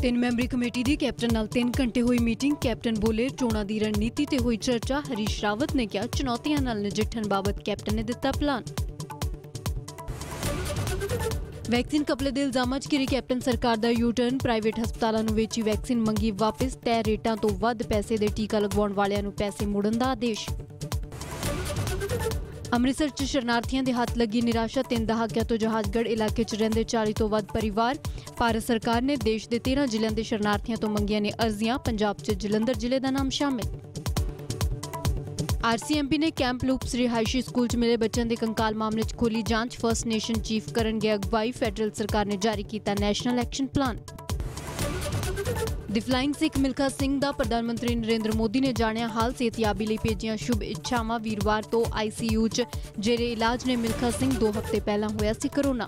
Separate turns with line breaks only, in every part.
तीन मैंबरी कमेटी की कैप्टन नाल 3 घंटे हुई मीटिंग। कैप्टन बोले चोणां दी रणनीति ते हुई चर्चा। हरीश रावत ने कहा चुनौतियां नाल नजिठण बाबत कैप्टन ने दिता प्लान। वैक्सीन कपले दे इल्जामां च घिरी कैप्टन सरकार दा यू टर्न। प्राइवेट हस्पतालां नूं वेची वैक्सीन मंगी वापस। तय रेटां तो वध पैसे दे टीका लगवाउण वालियां नूं पैसे मोड़न दा आदेश। अमृतसर च शरणार्थियों के हाथ लगी निराशा। 3 दहाकियां तो जहाजगढ़ इलाके च रहिंदे 40 तो वध परिवार। भारत सरकार ने देश के 13 जिलों के शरणार्थियों तो मंगियां ने अर्जियां। पंजाब च जलंधर जिले का नाम शामिल। RCMP ने कैंप लूप्स रिहायशी स्कूल च मिले बच्चों के कंकाल मामले च खोली जांच। फर्स्ट नेशन चीफ करनगे अगवाई। फेडरल सरकार ने जारी किया national action plan. The flying Sikh Milkha Singh दा प्रधानमंत्री नरेंद्र मोदी ने जानिया हाल। सेहतयाबी लई भेजियां शुभ इच्छावां। वीरवार तो ICU च जेरे इलाज ने मिल्खा सिंह 2 हफ्ते पहला होया सी कोरोना।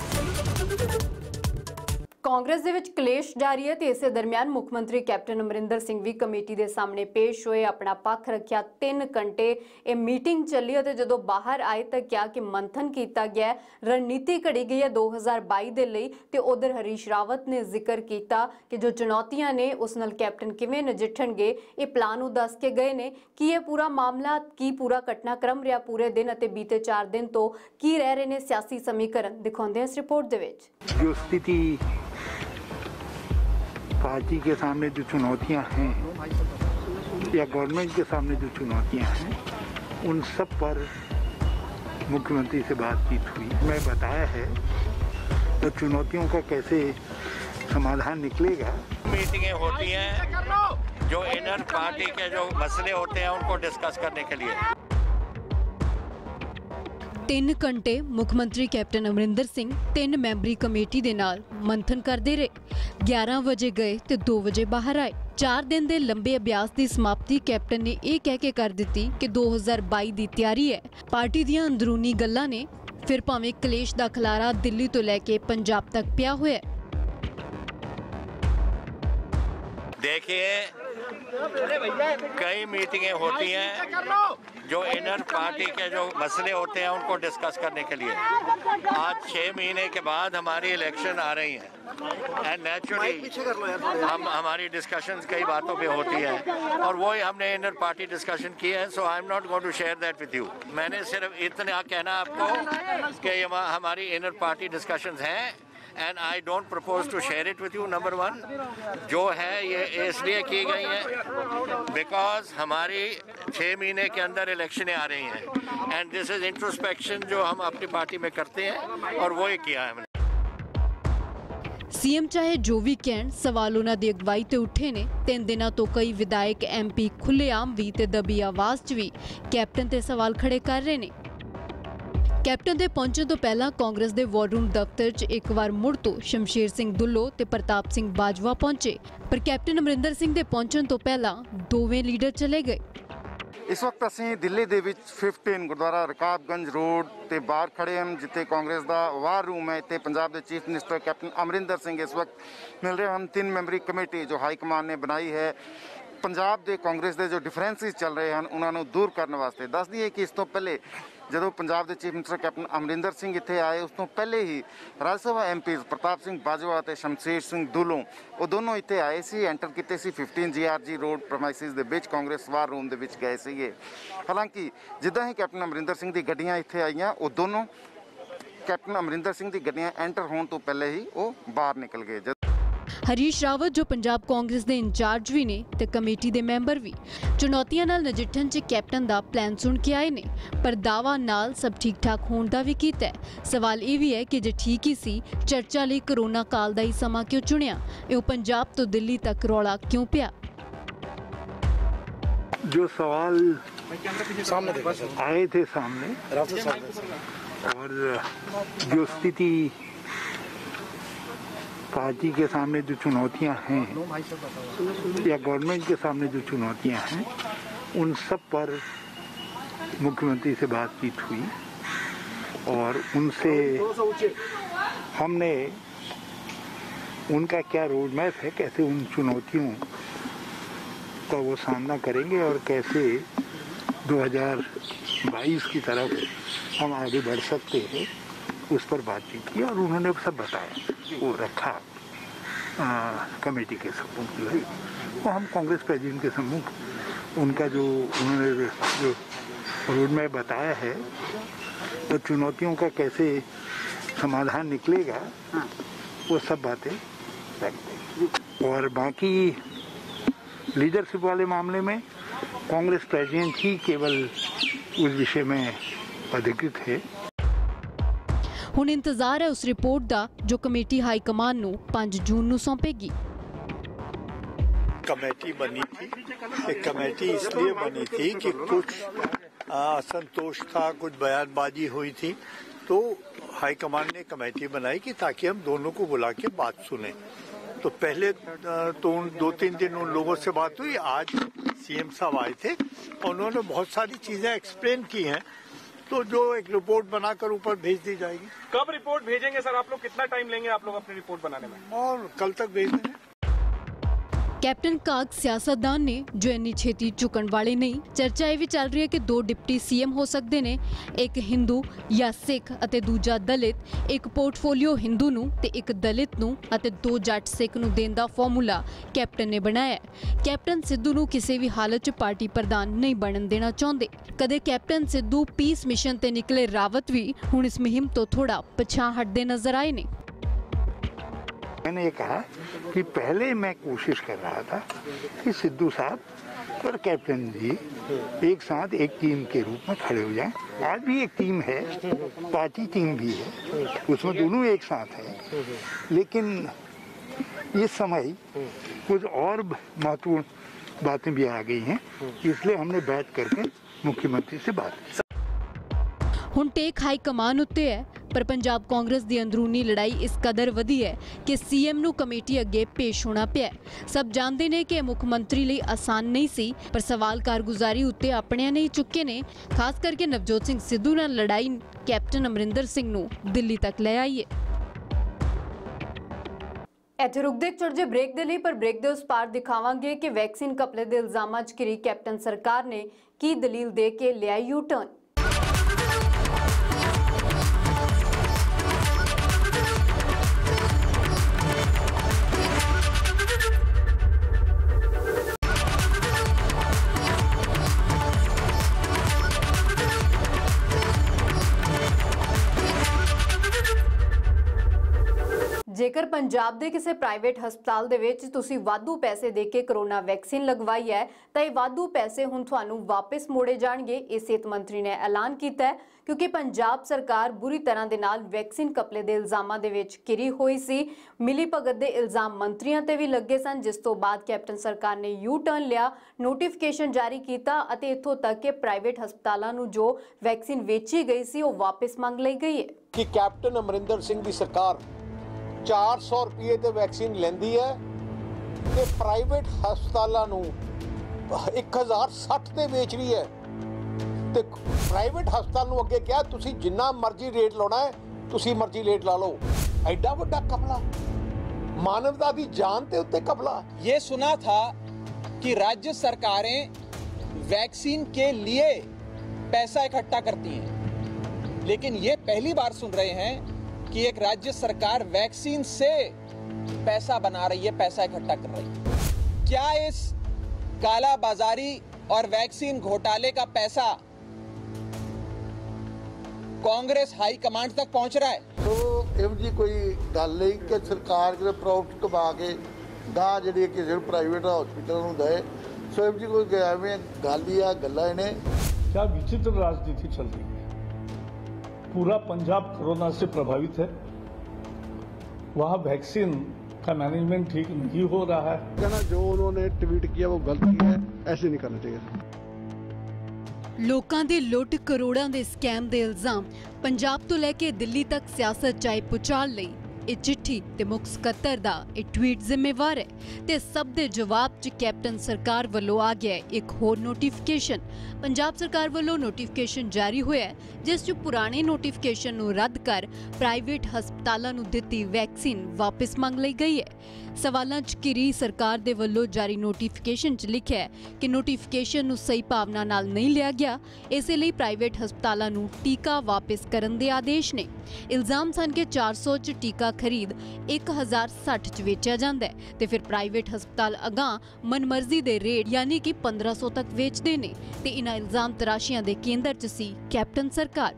कांग्रेस दे विच क्लेश जारी है ते इसे दरमियान मुख मंत्री कैप्टन अमरिंदर सिंह भी कमेटी के सामने पेश होए। अपना पक्ष रखिया। 3 घंटे ये मीटिंग चली और जदों बाहर आए तो क्या कि मंथन किया गया, रणनीति घड़ी गई है 2022 के लिए। तो उधर हरीश रावत ने जिक्र किया कि जो चुनौतियां ने उस नाल कैप्टन किवें नजिठणगे ये प्लान दस के गए ने कि ये पूरा मामला की पूरा घटनाक्रम रहा पूरे दिन और बीते 4 दिन तो की रह रहे ने सियासी समीकरण दिखाते हैं इस रिपोर्ट दे विच।
जो स्थिति पार्टी के सामने जो चुनौतियां हैं या गवर्नमेंट के सामने जो चुनौतियां हैं उन सब पर मुख्यमंत्री से बातचीत हुई। मैं बताया है तो चुनौतियों का कैसे समाधान निकलेगा।
मीटिंगें होती हैं जो इनर पार्टी के जो मसले होते हैं उनको डिस्कस करने के लिए।
3 घंटे मुख्यमंत्री कैप्टन अमरिंदर सिंह 3 मैंबरी कमेटी दे नाल मंथन करते रहे। 11 बजे गए तो 2 बजे बाहर आए। 4 दिन के लंबे अभ्यास की समाप्ति कैप्टन ने यह कह के कर दी कि 2022 की तैयारी है। पार्टी दियां अंदरूनी गल्लां ने फिर भावें कलेश का खलारा दिल्ली तो लैके पंजाब तक पिया हुआ है।
देखिए कई मीटिंगें होती हैं जो इनर पार्टी के जो मसले होते हैं उनको डिस्कस करने के लिए। आज 6 महीने के बाद हमारी इलेक्शन आ रही हैं एंड नेचुरली हमारी डिस्कशंस कई बातों पे होती हैं और वो ही हमने इनर पार्टी डिस्कशन की है। So I am not going to share that with you. मैंने सिर्फ इतना कहना आपको कि हमारी इनर पार्टी डिस्कशंस हैं and I don't propose to share it with you. Number 1 जो है ये इसलिए की गई है बिकॉज हमारी 6 महीने के अंदर इलेक्शनें आ रही हैं एंड दिस इज इंट्रोस्पेक्शन जो हम अपनी पार्टी में करते हैं और वो ही किया है हमने।
सीएम चाहे जो भी कहण सवाल उन्हां दी अगवाई ते उठे ने। 3 दिनों तो कई विधायक MP खुलेआम भी ते दबी आवाज़ च भी कैप्टन ते सवाल खड़े कर रहे ने। कैप्टन के पहुंचने तो पहला कांग्रेस के वॉर रूम दफ्तर च एक बार मुड़ तो शमशेर सिंह दुल्लो ते प्रताप सिंह बाजवा पहुंचे, पर कैप्टन अमरिंदर सिंह के पहुंचने तो पहला दोवें लीडर चले गए।
इस वक्त असीं दिल्ली दे विच 15 गुरुद्वारा रकाबगंज रोड ते बाहर खड़े हैं जिथे कांग्रेस का वार रूम है। इतने पंजाब के chief minister captain Amarinder Singh इस वक्त मिल रहे हैं। 3 मैंबरी कमेटी जो हाईकमान ने बनाई है पंजाब के कांग्रेस के जो डिफरेंसिस चल रहे हैं उन्होंने दूर करने वास्ते। दस दिए कि इस तो पहले जो पंजाब के chief minister captain Amarinder Singh इत्थे आए उस तो पहले ही राज्यसभा MPs प्रताप सिंह बाजवा और शमशेर सिंह दुल्लो वो दोनों इत्थे आए सी, एंटर किए सी 15 GRG रोड प्रमाइसिस दे विच कांग्रेस वार रूम दे विच गए सीगे। हालांकि जिद्दां ही कैप्टन अमरिंदर सिंह दी गड्डियां इत्थे आईयां वो दोनों कैप्टन अमरिंदर सिंह दी गड्डियां एंटर होने तो पहले ही वो बाहर निकल गए।
हरीश रावत जो पंजाब कांग्रेस के इंचार्ज भी ने ते कमेटी के मैंबर भी चुनौतियां नाल नजिठण च कैप्टन का प्लान सुन के आए ने, पर दावा नाल सब ठीक ठाक होने का भी कीता है। सवाल ये भी है कि जे ठीक ही सी चर्चा लिए कोरोना काल का ही समा क्यों चुनिया, यो पंजाब तो दिल्ली तक रौला क्यों पिया।
जो सवाल आए थे सामने और जो स्थिति पार्टी के सामने जो चुनौतियां हैं या गवर्नमेंट के सामने जो चुनौतियां हैं उन सब पर मुख्यमंत्री से बातचीत हुई और उनसे हमने उनका क्या रोड मैप है, कैसे उन चुनौतियों का वो सामना करेंगे और कैसे 2022 की तरफ हम आगे बढ़ सकते हैं उस पर बातचीत की और उन्होंने सब बताया वो रखा। कमेटी के सम्मुख जो है वो हम कांग्रेस प्रेसिडेंट के सम्मुख उनका जो उन्होंने जो रोड मैप बताया है वो चुनौतियों का कैसे समाधान निकलेगा वो सब बातें रखते। और बाकी लीडरशिप वाले मामले में कांग्रेस प्रेसिडेंट ही केवल उस विषय में अधिकृत है।
ਹੁਣ ਇੰਤਜ਼ਾਰ ਹੈ ਉਸ ਰਿਪੋर्ट ਦਾ ਜੋ ਕਮੇਟੀ ਹਾਈ ਕਮਾਨ ਨੂੰ 5 ਜੂਨ ਨੂੰ ਸੌਂਪੇਗੀ।
कमेटी बनी थी, एक कमेटी इसलिए बनी थी कि कुछ असंतोष था, कुछ बयानबाजी हुई थी, तो हाईकमान ने कमेटी बनाई कि ताकि हम दोनों को बुला के बात सुने। तो पहले तो 2-3 दिन उन लोगों से बात हुई। आज सीएम साहब आए थे, उन्होंने बहुत सारी चीजें एक्सप्लेन की हैं, तो जो एक रिपोर्ट बनाकर ऊपर भेज दी जाएगी।
कब रिपोर्ट भेजेंगे सर आप लोग, कितना टाइम लेंगे आप लोग अपनी रिपोर्ट बनाने में?
और कल तक भेज देंगे।
ਕੈਪਟਨ ਕਾਗ ਸਿਆਸਤਦਾਨ ਨੇ ਜੋ ਇੰਨੀ ਛੇਤੀ ਝੁਕਣ ਵਾਲੇ ਨਹੀਂ। ਚਰਚਾ ਇਹ ਵੀ ਚੱਲ ਰਹੀ ਹੈ ਕਿ 2 ਡਿਪਟੀ ਸੀਐਮ ਹੋ ਸਕਦੇ ਨੇ, ਇੱਕ ਹਿੰਦੂ ਜਾਂ ਸਿੱਖ ਅਤੇ ਦੂਜਾ ਦਲਿਤ। ਇੱਕ ਪੋਰਟਫੋਲੀਓ ਹਿੰਦੂ ਨੂੰ ਤੇ ਇੱਕ ਦਲਿਤ ਨੂੰ ਅਤੇ 2 ਜੱਟ ਸਿੱਖ ਨੂੰ ਦੇਣ ਦਾ ਫਾਰਮੂਲਾ ਕੈਪਟਨ ਨੇ ਬਣਾਇਆ ਹੈ। ਕੈਪਟਨ ਸਿੱਧੂ ਨੂੰ ਕਿਸੇ ਵੀ ਹਾਲਤ 'ਚ ਪਾਰਟੀ ਪ੍ਰਧਾਨ ਨਹੀਂ ਬਣਨ ਦੇਣਾ ਚਾਹੁੰਦੇ। ਕਦੇ ਕੈਪਟਨ ਸਿੱਧੂ ਪੀਸ ਮਿਸ਼ਨ ਤੇ ਨਿਕਲੇ ਰਾਵਤ ਵੀ ਹੁਣ ਇਸ ਮੁਹਿੰਮ ਤੋਂ ਥੋੜਾ ਪਿਛਾਂਹ ਹਟਦੇ ਨਜ਼ਰ ਆਏ ਨੇ।
मैंने ये कहा कि पहले मैं कोशिश कर रहा था कि सिद्धू साहब और कैप्टन जी एक साथ एक टीम के रूप में खड़े हो जाएं। आज भी एक टीम है, पार्टी टीम भी है, उसमें दोनों एक साथ हैं। लेकिन इस समय कुछ और महत्वपूर्ण बातें भी आ गई हैं, इसलिए हमने बैठ करके मुख्यमंत्री से बात की।
ਹੁਣ ਟੇਕ ਹਾਈ ਕਮਾਨ ਉੱਤੇ ਹੈ, ਪਰ ਪੰਜਾਬ ਕਾਂਗਰਸ ਦੀ ਅੰਦਰੂਨੀ ਲੜਾਈ ਇਸ ਕਦਰ ਵਧੀ ਹੈ ਕਿ ਸੀਐਮ ਨੂੰ ਕਮੇਟੀ ਅੱਗੇ ਪੇਸ਼ ਹੋਣਾ ਪਿਆ। ਸਭ ਜਾਣਦੇ ਨੇ ਕਿ ਇਹ ਮੁੱਖ ਮੰਤਰੀ ਲਈ ਆਸਾਨ ਨਹੀਂ ਸੀ, ਪਰ ਸਵਾਲ ਕਾਰਗੁਜ਼ਾਰੀ ਉੱਤੇ ਆਪਣਿਆਂ ਨੇ ਹੀ ਚੁੱਕੇ ਨੇ। ਖਾਸ ਕਰਕੇ ਨਵਜੋਤ ਸਿੰਘ ਸਿੱਧੂ ਨਾਲ ਲੜਾਈ ਕੈਪਟਨ ਅਮਰਿੰਦਰ ਸਿੰਘ ਨੂੰ ਦਿੱਲੀ ਤੱਕ ਲੈ ਆਈ ਹੈ। ਇੱਥੇ ਰੁਕਦੇ ਇੱਕ ਛੋਟੇ ਜਿਹੇ ਬ੍ਰੇਕ ਦੇ ਲਈ, ਪਰ ਬ੍ਰੇਕ ਦੇ ਉਸ ਪਾਰ ਦਿਖਾਵਾਂਗੇ ਕਿ ਵੈਕਸੀਨ ਘਪਲੇ ਦੇ ਇਲਜ਼ਾਮਾਂ 'ਚ ਘਿਰੀ ਕੈਪਟਨ ਸਰਕਾਰ ਨੇ ਕੀ ਦਲੀਲ ਦੇ ਕੇ ਲਿਆ ਯੂ ਟਰਨ। ਜੇਕਰ ਪੰਜਾਬ ਦੇ ਕਿਸੇ ਪ੍ਰਾਈਵੇਟ ਹਸਪਤਾਲ ਦੇ ਵਿੱਚ ਤੁਸੀਂ ਵਾਧੂ ਪੈਸੇ ਦੇ ਕੇ ਕਰੋਨਾ ਵੈਕਸੀਨ ਲਗਵਾਈ ਹੈ ਤਾਂ ਇਹ ਵਾਧੂ ਪੈਸੇ ਹੁਣ ਤੁਹਾਨੂੰ ਵਾਪਸ ਮੋੜੇ ਜਾਣਗੇ। ਇਹ ਸਿਹਤ ਮੰਤਰੀ ਨੇ ਐਲਾਨ ਕੀਤਾ ਹੈ, ਕਿਉਂਕਿ ਪੰਜਾਬ ਸਰਕਾਰ ਬੁਰੀ ਤਰ੍ਹਾਂ ਦੇ ਨਾਲ ਵੈਕਸੀਨ ਘਪਲੇ ਦੇ ਇਲਜ਼ਾਮਾਂ ਦੇ ਵਿੱਚ ਘਿਰੀ ਹੋਈ ਸੀ। ਮਿਲੀ ਭਗਤ ਦੇ ਇਲਜ਼ਾਮ ਮੰਤਰੀਆਂ ਤੇ ਵੀ ਲੱਗੇ ਸਨ, ਜਿਸ ਤੋਂ ਬਾਅਦ ਕੈਪਟਨ ਸਰਕਾਰ ਨੇ ਯੂ ਟਰਨ ਲਿਆ, ਨੋਟੀਫਿਕੇਸ਼ਨ ਜਾਰੀ ਕੀਤਾ ਅਤੇ ਇੱਥੋਂ ਤੱਕ ਕਿ ਪ੍ਰਾਈਵੇਟ ਹਸਪਤਾਲਾਂ ਨੂੰ ਜੋ ਵੈਕਸੀਨ ਵੇਚੀ ਗਈ ਸੀ ਉਹ ਵਾਪਸ ਮੰਗ ਲਈ ਗਈ ਹੈ।
ਕਿ ਕੈਪਟਨ ਅਮਰਿੰਦਰ ਸਿੰਘ ਦੀ ਸਰਕਾਰ 400 ਰੁਪਏ ਤੇ ਵੈਕਸੀਨ ਲੈਂਦੀ ਹੈ ਤੇ ਪ੍ਰਾਈਵੇਟ ਹਸਪਤਾਲਾਂ ਨੂੰ 1060 ਤੇ ਵੇਚ ਰਹੀ ਹੈ। ਤੇ ਪ੍ਰਾਈਵੇਟ ਹਸਪਤਾਲ ਨੂੰ ਅੱਗੇ ਕਿਹਾ ਤੁਸੀਂ ਜਿੰਨਾ ਮਰਜ਼ੀ ਰੇਟ ਲਾਉਣਾ ਹੈ ਤੁਸੀਂ ਮਰਜ਼ੀ ਰੇਟ ਲਾ ਲਓ। ਐਡਾ ਵੱਡਾ ਕਪਲਾ, मानवता की जान ते उत्ते कपला।
ये सुना था कि राज्य सरकारें वैक्सीन के लिए पैसा इकट्ठा करती हैं, लेकिन ये पहली बार सुन रहे हैं कि एक राज्य सरकार वैक्सीन से पैसा बना रही है, पैसा इकट्ठा कर रही है। क्या इस काला बाजारी और वैक्सीन घोटाले का पैसा कांग्रेस हाई कमांड तक पहुंच रहा है?
तो ਇਹੋ ਜਿਹੀ ਕੋਈ ਗੱਲ ਨਹੀਂ ਕਿ ਸਰਕਾਰ ਜਿਹੜੇ ਪ੍ਰੋਫਿਟ ਕਮਾ ਕੇ ਗਾਂ ਜਿਹੜੀ ਕਿਸੇ ਪ੍ਰਾਈਵੇਟ ਹਸਪੀਟਲ ਨੂੰ ਦੇ। ਸੋ ਇਹੋ ਜਿਹੀ ਕੋਈ ਐਵੇਂ ਗੱਲ ਹੀ ਆ, ਗੱਲਾਂ ਨੇ।
क्या विचित्र राजनीति चल रही है। पूरा पंजाब कोरोना से प्रभावित है, वहाँ वैक्सीन का मैनेजमेंट ठीक नहीं हो रहा है।
कहना जो उन्होंने ट्वीट किया वो गलत किया है, ऐसे नहीं करना चाहिए।
ਲੋਕਾਂ ਦੇ ਲੁੱਟ ਕਰੋੜਾਂ ਦੇ ਸਕੈਮ ਦੇ ਇਲਜ਼ਾਮ ਪੰਜਾਬ ਤੋਂ ਲੈ ਕੇ ਦਿੱਲੀ ਤੱਕ ਸਿਆਸਤ ਚਾਹੇ ਪੁਚਾਲ ਲਈ ਇਹ ਚਿੱਠੀ ਤੇ ਮੁੱਖ ਸਕੱਤਰ ਦਾ ਇਹ ਟਵੀਟ ਜ਼ਿੰਮੇਵਾਰ ਹੈ ਤੇ ਸਭ ਦੇ ਜਵਾਬ 'ਚ ਕੈਪਟਨ ਸਰਕਾਰ ਵੱਲੋਂ ਆ ਗਿਆ ਇੱਕ ਹੋਰ ਨੋਟੀਫਿਕੇਸ਼ਨ। ਪੰਜਾਬ ਸਰਕਾਰ ਵੱਲੋਂ ਨੋਟੀਫਿਕੇਸ਼ਨ ਜਾਰੀ ਹੋਇਆ ਜਿਸ 'ਚ ਪੁਰਾਣੇ ਨੋਟੀਫਿਕੇਸ਼ਨ ਨੂੰ ਰੱਦ ਕਰ ਪ੍ਰਾਈਵੇਟ ਹਸਪਤਾਲਾਂ ਨੂੰ ਦਿੱਤੀ ਵੈਕਸੀਨ ਵਾਪਸ ਮੰਗ ਲਈ ਗਈ ਹੈ। ਸਵਾਲਾਂ 'ਚ ਘਿਰੀ ਸਰਕਾਰ ਦੇ ਵੱਲੋਂ ਜਾਰੀ ਨੋਟੀਫਿਕੇਸ਼ਨ 'ਚ ਲਿਖਿਆ ਹੈ ਕਿ ਨੋਟੀਫਿਕੇਸ਼ਨ ਨੂੰ ਸਹੀ ਭਾਵਨਾ ਨਾਲ ਨਹੀਂ ਲਿਆ ਗਿਆ, ਇਸੇ ਲਈ ਪ੍ਰਾਈਵੇਟ ਹਸਪਤਾਲਾਂ ਨੂੰ ਟੀਕਾ ਵਾਪਸ ਕਰਨ ਦੇ ਆਦੇਸ਼ ਨੇ। ਇਲਜ਼ਾਮ ਸਨ ਕਿ 400 'ਚ ਟੀਕਾ ਟੀਕਾ ਖਰੀਦ 1060 ਚ ਵੇਚਿਆ ਜਾਂਦਾ ਹੈ ਤੇ ਫਿਰ ਪ੍ਰਾਈਵੇਟ ਹਸਪਤਾਲ ਅਗਾਂਹ ਮਨਮਰਜ਼ੀ ਦੇ ਰੇਟ ਯਾਨੀ ਕਿ 1500 ਤੱਕ ਵੇਚਦੇ ਨੇ ਤੇ ਇਹਨਾਂ ਇਲਜ਼ਾਮ ਤਰਾਸ਼ੀਆਂ ਦੇ ਕੇਂਦਰ 'ਚ ਸੀ ਕੈਪਟਨ ਸਰਕਾਰ।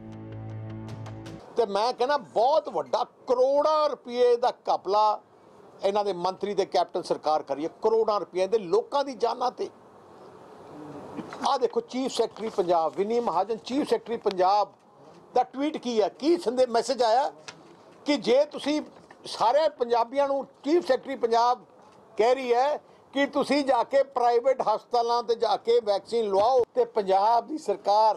ਤੇ ਮੈਂ ਕਹਿੰਦਾ ਬਹੁਤ ਵੱਡਾ ਕਰੋੜਾਂ ਰੁਪਏ ਦਾ ਘਪਲਾ ਇਹਨਾਂ ਦੇ ਮੰਤਰੀ ਤੇ ਕੈਪਟਨ ਸਰਕਾਰ ਕਰੀਏ, ਕਰੋੜਾਂ ਰੁਪਏ ਦੇ ਲੋਕਾਂ ਦੀ ਜਾਨਾਂ ਤੇ। ਆ ਦੇਖੋ chief secretary Punjab Vini Mahajan, chief secretary Punjab ਦਾ ਟਵੀਟ ਕੀ ਹੈ, ਕੀ ਸੰਦੇਸ਼ ਮੈਸੇਜ ਆਇਆ ਕਿ ਜੇ ਤੁਸੀਂ ਸਾਰੇ ਪੰਜਾਬੀਆਂ ਨੂੰ ਚੀਫ ਸੈਕਟਰੀ ਪੰਜਾਬ ਕਹਿ ਰਹੀ ਹੈ ਕਿ ਤੁਸੀਂ ਜਾ ਕੇ ਪ੍ਰਾਈਵੇਟ ਹਸਪਤਾਲਾਂ ਤੇ ਜਾ ਕੇ ਵੈਕਸੀਨ ਲਵਾਓ ਤੇ ਪੰਜਾਬ ਦੀ ਸਰਕਾਰ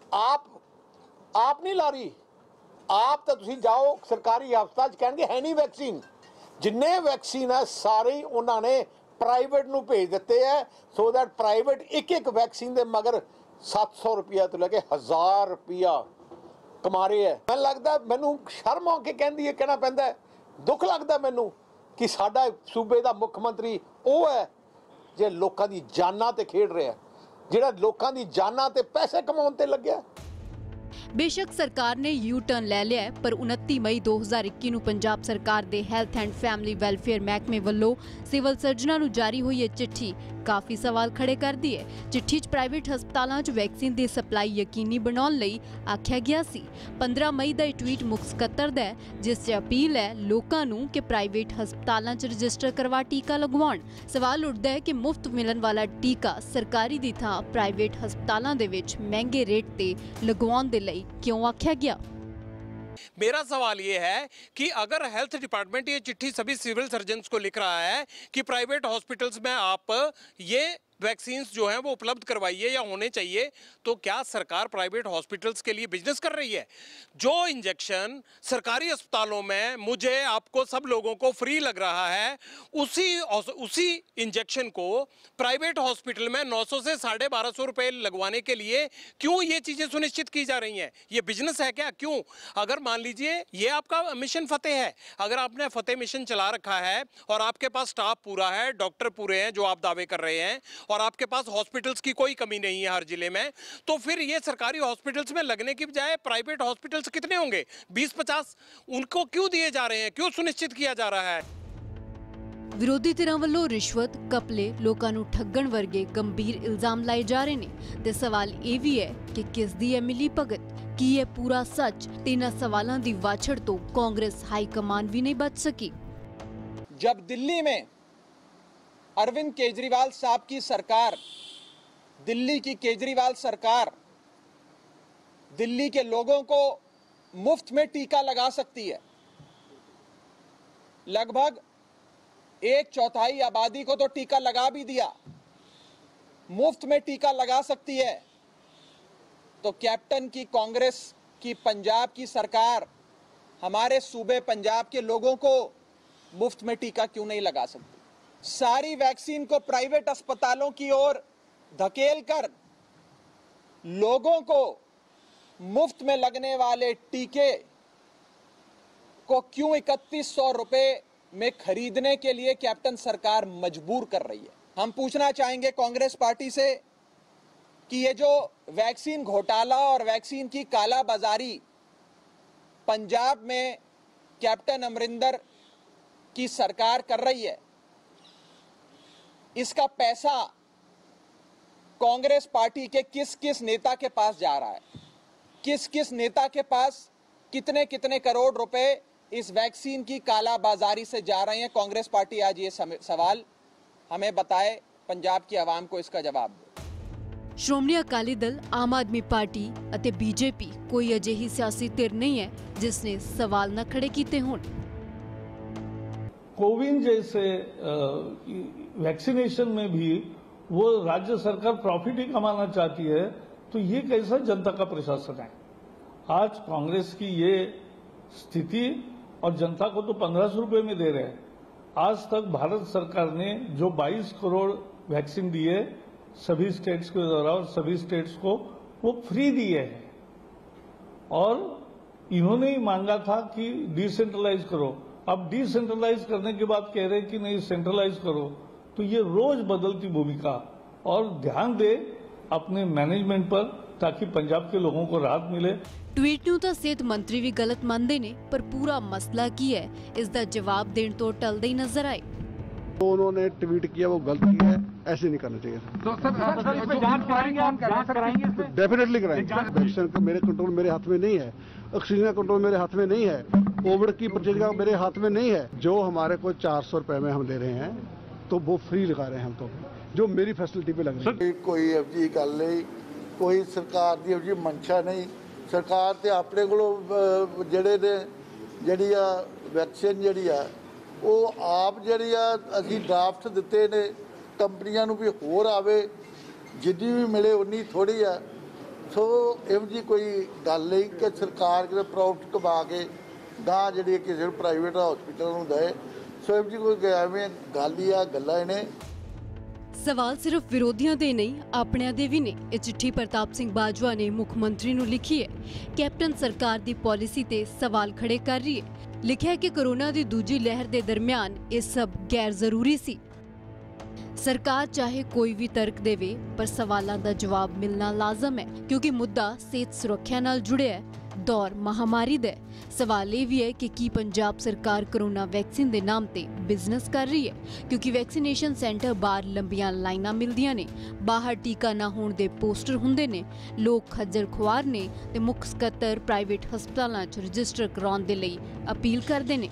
ਆਪ ਨਹੀਂ ਲਾ ਰਹੀ। ਆਪ ਤਾਂ ਤੁਸੀਂ ਜਾਓ ਸਰਕਾਰੀ ਹਸਪਤਾਲ 'ਚ ਕਹਿਣਗੇ ਹੈ ਨਹੀਂ ਵੈਕਸੀਨ, ਜਿੰਨੇ ਵੈਕਸੀਨ ਹੈ ਸਾਰੇ ਹੀ ਉਹਨਾਂ ਨੇ ਪ੍ਰਾਈਵੇਟ ਨੂੰ ਭੇਜ ਦਿੱਤੇ ਹੈ ਸੋ ਦੈਟ ਪ੍ਰਾਈਵੇਟ ਇੱਕ ਵੈਕਸੀਨ ਦੇ ਮਗਰ 700 ਰੁਪਇਆ ਤੋਂ ਲੈ ਕੇ 1000 ਰੁਪਇਆ ਕਮਾ ਰਹੇ ਹੈ। ਮੈਨੂੰ ਲੱਗਦਾ, ਮੈਨੂੰ ਸ਼ਰਮ ਆ ਕੇ ਕਹਿਣਾ ਪੈਂਦਾ, ਦੁੱਖ ਲੱਗਦਾ ਮੈਨੂੰ ਕਿ ਸਾਡਾ ਸੂਬੇ ਦਾ ਮੁੱਖ ਮੰਤਰੀ ਉਹ ਹੈ ਜੇ ਲੋਕਾਂ ਦੀ ਜਾਨਾਂ ਤੇ ਖੇਡ ਰਿਹਾ, ਜਿਹੜਾ ਲੋਕਾਂ ਦੀ ਜਾਨਾਂ ਤੇ ਪੈਸੇ ਕਮਾਉਣ ਤੇ ਲੱਗਿਆ।
बेशक सरकार ने यू टर्न ले लिया है पर 29 मई 2021 ਨੂੰ पंजाब सरकार ਦੇ ਹੈਲਥ ਐਂਡ ਫੈਮਿਲੀ ਵੈਲਫੇਅਰ ਮਹਿਕਮੇ ਵੱਲੋਂ ਸਿਵਲ ਸਰਜਨਾਂ ਨੂੰ ਜਾਰੀ ਹੋਈ ਇਹ ਚਿੱਠੀ ਕਾਫੀ ਸਵਾਲ ਖੜੇ ਕਰਦੀ ਹੈ। ਚਿੱਠੀ 'ਚ ਪ੍ਰਾਈਵੇਟ ਹਸਪਤਾਲਾਂ 'ਚ ਵੈਕਸੀਨ ਦੀ ਸਪਲਾਈ ਯਕੀਨੀ ਬਣਾਉਣ ਲਈ ਆਖਿਆ ਗਿਆ ਸੀ। 15 ਮਈ ਦਾ ਇਹ ਟਵੀਟ ਮੁੱਖ ਸਕੱਤਰ ਦਾ ਹੈ ਜਿਸ 'ਚ ਅਪੀਲ ਹੈ ਲੋਕਾਂ ਨੂੰ ਕਿ ਪ੍ਰਾਈਵੇਟ ਹਸਪਤਾਲਾਂ 'ਚ ਰਜਿਸਟਰ ਕਰਵਾ ਟੀਕਾ ਲਗਵਾਉਣ। ਸਵਾਲ ਉੱਠਦਾ ਹੈ ਕਿ ਮੁਫਤ ਮਿਲਣ ਵਾਲਾ ਟੀਕਾ ਸਰਕਾਰੀ ਦੀ ਥਾਂ ਪ੍ਰਾਈਵੇਟ ਹਸਪਤਾਲਾਂ ਦੇ ਵਿੱਚ ਮਹਿੰਗੇ ਰੇਟ ਤੇ ਲਗਵਾਉਣ ਦੇ ਲਈ क्यों आख्या गया?
मेरा सवाल ये है कि अगर हेल्थ डिपार्टमेंट ये चिट्ठी सभी सिविल सर्जन्स को लिख रहा है कि प्राइवेट हॉस्पिटल्स में आप ये वैक्सीन्स जो हैं वो उपलब्ध करवाइए या होने चाहिए, तो क्या सरकार प्राइवेट हॉस्पिटल्स के लिए बिजनेस कर रही है? जो इंजेक्शन सरकारी अस्पतालों में मुझे आपको सब लोगों को फ्री लग रहा है, उसी इंजेक्शन को प्राइवेट हॉस्पिटल में 900 से 1250 रुपये लगवाने के लिए क्यों ये चीज़ें सुनिश्चित की जा रही हैं? ये बिजनेस है क्या? क्यों? अगर मान लीजिए ये आपका मिशन फतेह है, अगर आपने फतेह मिशन चला रखा है और आपके पास स्टाफ पूरा है, डॉक्टर पूरे हैं जो आप दावे कर रहे हैं और आपके पास हॉस्पिटल्स की कोई कमी नहीं है हर जिले में, तो फिर ये सरकारी हॉस्पिटल्स में लगने की बजाय प्राइवेट हॉस्पिटल्स कितने होंगे? 20-50 उनको क्यों दिए जा रहे हैं? क्यों सुनिश्चित किया जा रहा है?
ਵਿਰੋਧੀ ਧਿਰਾਂ ਵੱਲੋਂ ਰਿਸ਼ਵਤ, ਕਪਲੇ, ਲੋਕਾਂ ਨੂੰ ਠੱਗਣ ਵਰਗੇ ਗੰਭੀਰ ਇਲਜ਼ਾਮ ਲਾਏ ਜਾ ਰਹੇ ਨੇ ਤੇ ਸਵਾਲ ਇਹ ਵੀ ਹੈ ਕਿ ਕਿਸ ਦੀ ਹੈ ਮਿਲੀ ਭਗਤ? ਕੀ ਇਹ ਪੂਰਾ ਸੱਚ? ਤੇ ਇਹਨਾਂ ਸਵਾਲਾਂ ਦੀ ਵਾਛੜ ਤੋਂ ਕਾਂਗਰਸ ਹਾਈ ਕਮਾਨ ਵੀ ਨਹੀਂ ਬਚ ਸਕੀ।
जब दिल्ली में अरविंद केजरीवाल साहब की सरकार, दिल्ली की केजरीवाल सरकार दिल्ली के लोगों को मुफ्त में टीका लगा सकती है, लगभग 1/4 आबादी को तो टीका लगा भी दिया, मुफ्त में टीका लगा सकती है, तो कैप्टन की कांग्रेस की पंजाब की सरकार हमारे सूबे पंजाब के लोगों को मुफ्त में टीका क्यों नहीं लगा सकती? सारी वैक्सीन को प्राइवेट अस्पतालों की ओर धकेल कर लोगों को मुफ्त में लगने वाले टीके को क्यों 3100 रुपए में खरीदने के लिए कैप्टन सरकार मजबूर कर रही है? हम पूछना चाहेंगे कांग्रेस पार्टी से कि ये जो वैक्सीन घोटाला और वैक्सीन की कालाबाजारी पंजाब में कैप्टन अमरिंदर की सरकार कर रही है, इसका पैसा कांग्रेस पार्टी के किस किस नेता के पास जा रहा है? किस किस नेता के पास कितने कितने करोड़ रुपए इस वैक्सीन की कालाबाजारी से जा रहे हैं? कांग्रेस पार्टी आज ये सवाल हमें बताए, पंजाब की आवाम को इसका जवाब दे।
ਸ਼੍ਰੋਮਣੀ ਅਕਾਲੀ ਦਲ, ਆਮ ਆਦਮੀ ਪਾਰਟੀ ਅਤੇ ਬੀਜੇਪੀ ਕੋਈ ਅਜਿਹੀ ਸਿਆਸੀ ਧਿਰ ਨਹੀਂ ਹੈ ਜਿਸ ਨੇ ਸਵਾਲ ਨਾ ਖੜੇ ਕੀਤੇ ਹੋਣ।
कोविन जैसे वैक्सीनेशन में भी वो राज्य सरकार प्रॉफिट ही कमाना चाहती है, तो ये कैसा जनता का प्रशासन है? आज कांग्रेस की ये स्थिति और जनता को तो 1500 रुपए में दे रहे हैं। आज तक भारत सरकार ने जो 22 करोड़ वैक्सीन दिए सभी स्टेट्स के द्वारा और सभी स्टेट्स को वो फ्री दिए हैं, और इन्होंने ही मांगा था कि डिसेंट्रलाइज करो। अब डिसेंट्रलाइज करने के बाद कह रहे हैं कि नहीं सेंट्रलाइज करो, तो ये रोज बदलती भूमिका। और ध्यान दे अपने मैनेजमेंट पर ताकि पंजाब के लोगों को राहत मिले।
ट्वीट ਨੂੰ ਤਾਂ ਸਿਹਤ ਮੰਤਰੀ ਵੀ ਗਲਤ ਮੰਨਦੇ ਨੇ, ਪਰ ਪੂਰਾ ਮਸਲਾ ਕੀ है इस ਦਾ जवाब देने तो टलते ही नजर आए।
तो उन्होंने ट्वीट किया वो गलत किया है, ऐसे नहीं करना चाहिए। डेफिनेटली कराएंगे। वैक्सीन का मेरे कंट्रोल मेरे हाथ में नहीं है, ऑक्सीजन का कंट्रोल मेरे हाथ में नहीं है, कोविड की परचेज का मेरे हाथ में नहीं है। जो हमारे को 400 रुपए में हम ले रहे हैं तो वो फ्री लगा रहे हैं हम, तो जो मेरी फैसिलिटी पे लग रही है। कोई अवजी गल नहीं, कोई सरकार की अवजी मंशा नहीं। सरकार ते अपने को ਜਿਹੜੇ ਨੇ ਜਿਹੜੀ ਆ ਵੈਕਸੀਨ ਜਿਹੜੀ ਆ ਉਹ ਆਪ ਜਿਹੜੀ ਆ ਅਸੀਂ ਡਰਾਫਟ ਦਿੱਤੇ ਨੇ ਕੰਪਨੀਆਂ ਨੂੰ ਵੀ ਹੋਰ ਆਵੇ, ਜਿੰਨੀ ਵੀ ਮਿਲੇ ਉਨੀ ਥੋੜੀ ਆ। ਸੋ ਇਹੋ ਜਿਹੀ ਕੋਈ ਗੱਲ ਨਹੀਂ ਕਿ ਸਰਕਾਰ ਕਿਤੇ ਪ੍ਰੋਫਿਟ ਕਮਾ ਕੇ ਗਾਂ ਜਿਹੜੀ ਕਿਸੇ ਨੂੰ ਪ੍ਰਾਈਵੇਟ ਹਸਪੀਟਲ ਨੂੰ ਦੇ। ਸੋ ਇਹੋ ਜਿਹੀ ਕੋਈ ਐਵੇਂ ਗੱਲ ਹੀ ਆ, ਗੱਲਾਂ ਨੇ।
ਸਵਾਲ ਸਿਰਫ ਵਿਰੋਧੀਆਂ ਦੇ ਨਹੀਂ, ਆਪਣਿਆਂ ਦੇ ਵੀ ਨੇ। ਇਹ ਚਿੱਠੀ ਪ੍ਰਤਾਪ ਸਿੰਘ ਬਾਜਵਾ ਨੇ ਮੁੱਖ ਮੰਤਰੀ ਨੂੰ ਲਿਖੀ ਹੈ। ਕੈਪਟਨ ਸਰਕਾਰ ਦੀ ਪਾਲਿਸੀ ਤੇ ਸਵਾਲ ਖੜੇ ਕਰ ਰਹੀ ਹੈ। ਲਿਖਿਆ ਕਿ ਕੋਰੋਨਾ ਦੀ ਦੂਜੀ ਲਹਿਰ ਦੇ ਦਰਮਿਆਨ ਇਹ ਸਭ ਗੈਰ ਜ਼ਰੂਰੀ ਸੀ। ਸਰਕਾਰ ਚਾਹੇ ਕੋਈ ਵੀ ਤਰਕ ਦੇਵੇ, ਪਰ ਸਵਾਲਾਂ ਦਾ ਜਵਾਬ ਮਿਲਣਾ ਲਾਜ਼ਮ ਹੈ, ਕਿਉਂਕਿ ਮੁੱਦਾ ਸਿਹਤ ਸੁਰੱਖਿਆ ਨਾਲ ਜੁੜਿਆ ਹੈ, ਦੌਰ ਮਹਾਮਾਰੀ ਦਾ। ਸਵਾਲ ਇਹ ਵੀ ਹੈ ਕਿ ਕੀ ਪੰਜਾਬ ਸਰਕਾਰ ਕੋਰੋਨਾ ਵੈਕਸੀਨ ਦੇ ਨਾਮ ਤੇ ਬਿਜ਼ਨਸ ਕਰ ਰਹੀ ਹੈ, ਕਿਉਂਕਿ ਵੈਕਸੀਨੇਸ਼ਨ ਸੈਂਟਰ ਬਾਹਰ ਲੰਬੀਆਂ ਲਾਈਨਾਂ ਮਿਲਦੀਆਂ ਨੇ, ਬਾਹਰ ਟੀਕਾ ਨਾ ਹੋਣ ਦੇ ਪੋਸਟਰ ਹੁੰਦੇ ਨੇ, ਲੋਕ ਖੱਜਲ ਖੁਆਰ ਨੇ ਤੇ ਮੁੱਖ ਸਕੱਤਰ ਪ੍ਰਾਈਵੇਟ ਹਸਪਤਾਲਾਂ 'ਚ ਰਜਿਸਟਰ ਕਰਾਉਣ ਦੇ ਲਈ ਅਪੀਲ ਕਰਦੇ ਨੇ।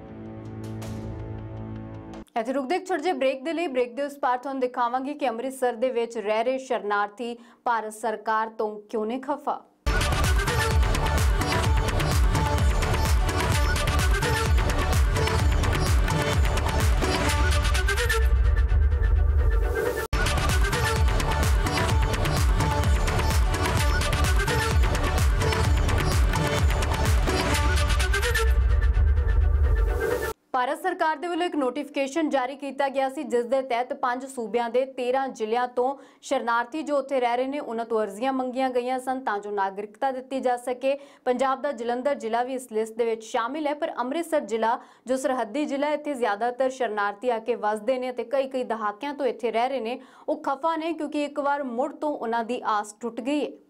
ਇੱਥੇ ਰੁਕਦੇ ਇੱਕ ਛੋਟੇ ਜਿਹੇ ਬ੍ਰੇਕ ਦੇ ਲਈ। ਬ੍ਰੇਕ ਦੇ ਉਸ ਪਾਰ ਤੁਹਾਨੂੰ ਦਿਖਾਵਾਂਗੀ ਕਿ ਅੰਮ੍ਰਿਤਸਰ ਦੇ ਵਿੱਚ ਰਹਿ ਰਹੇ ਸ਼ਰਨਾਰਥੀ ਭਾਰਤ ਸਰਕਾਰ ਤੋਂ ਕਿਉਂ ਨੇ ਖਫਾ। ਭਾਰਤ ਸਰਕਾਰ ਦੇ ਵੱਲੋਂ ਇੱਕ ਨੋਟੀਫਿਕੇਸ਼ਨ ਜਾਰੀ ਕੀਤਾ ਗਿਆ ਸੀ, ਜਿਸ ਦੇ ਤਹਿਤ 5 ਸੂਬਿਆਂ ਦੇ 13 ਜ਼ਿਲ੍ਹਿਆਂ ਤੋਂ ਸ਼ਰਨਾਰਥੀ ਜੋ ਉੱਥੇ ਰਹਿ ਰਹੇ ਨੇ ਉਹਨਾਂ ਤੋਂ ਅਰਜ਼ੀਆਂ ਮੰਗੀਆਂ ਗਈਆਂ ਸਨ ਤਾਂ ਜੋ ਨਾਗਰਿਕਤਾ ਦਿੱਤੀ ਜਾ ਸਕੇ। ਪੰਜਾਬ ਦਾ ਜਲੰਧਰ ਜ਼ਿਲ੍ਹਾ ਵੀ ਇਸ ਲਿਸਟ ਦੇ ਵਿੱਚ ਸ਼ਾਮਿਲ ਹੈ, ਪਰ ਅੰਮ੍ਰਿਤਸਰ ਜ਼ਿਲ੍ਹਾ ਜੋ ਸਰਹੱਦੀ ਜ਼ਿਲ੍ਹਾ, ਇੱਥੇ ਜ਼ਿਆਦਾਤਰ ਸ਼ਰਨਾਰਥੀ ਆ ਕੇ ਵਸਦੇ ਨੇ ਅਤੇ ਕਈ ਦਹਾਕਿਆਂ ਤੋਂ ਇੱਥੇ ਰਹਿ ਰਹੇ ਨੇ। ਉਹ ਖਫਾ ਨੇ ਕਿਉਂਕਿ ਇੱਕ ਵਾਰ ਮੁੜ ਤੋਂ ਉਹਨਾਂ ਦੀ ਆਸ ਟੁੱਟ ਗਈ ਹੈ।